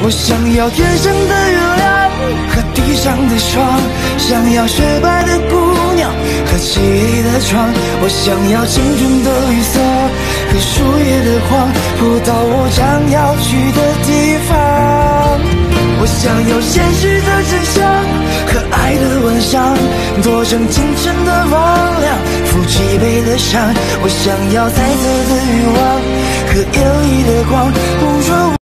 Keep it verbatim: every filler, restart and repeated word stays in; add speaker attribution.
Speaker 1: 我想要天上的月亮和地上的霜，想要雪白的姑娘和漆黑的窗。我想要青春的绿色和树叶的黄，铺到我将要去的地方。我想要现实的真相和爱的晚上，做成清晨的光亮，负起悲的伤。我想要彩色的欲望和有意的光，捕捉